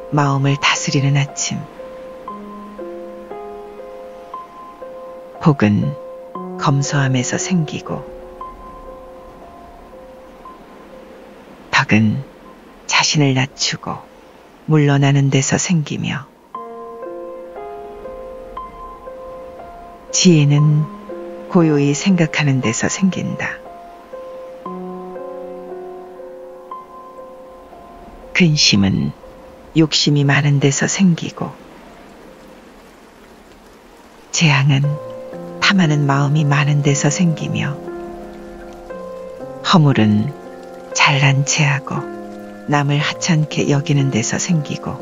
마음을 다스리는 아침. 복은 검소함에서 생기고, 덕은 자신을 낮추고 물러나는 데서 생기며, 지혜는 고요히 생각하는 데서 생긴다. 근심은 욕심이 많은 데서 생기고, 재앙은 탐하는 마음이 많은 데서 생기며, 허물은 잘난 체하고 남을 하찮게 여기는 데서 생기고,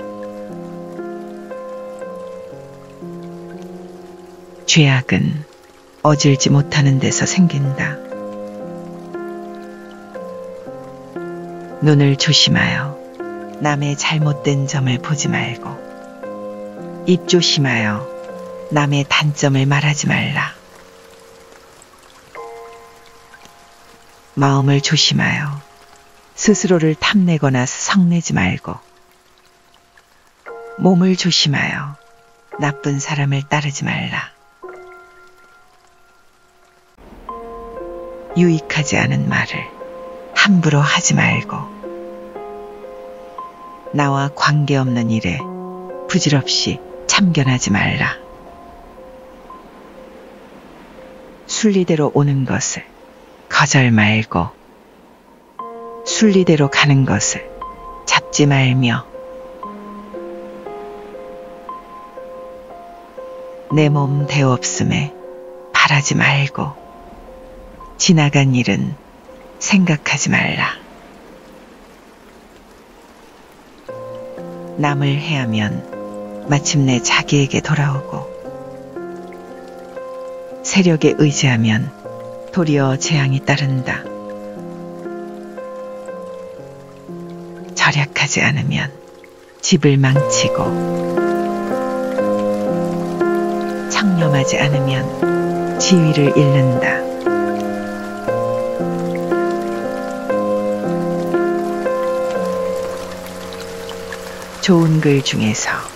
죄악은 어질지 못하는 데서 생긴다. 눈을 조심하여 남의 잘못된 점을 보지 말고, 입 조심하여 남의 단점을 말하지 말라. 마음을 조심하여 스스로를 탐내거나 성내지 말고, 몸을 조심하여 나쁜 사람을 따르지 말라. 유익하지 않은 말을 함부로 하지 말고, 나와 관계없는 일에 부질없이 참견하지 말라. 순리대로 오는 것을 거절 말고, 순리대로 가는 것을 잡지 말며, 내 몸 대없음에 바라지 말고, 지나간 일은 생각하지 말라. 남을 해하면 마침내 자기에게 돌아오고, 세력에 의지하면 도리어 재앙이 따른다. 절약하지 않으면 집을 망치고, 청렴하지 않으면 지위를 잃는다. 좋은 글 중에서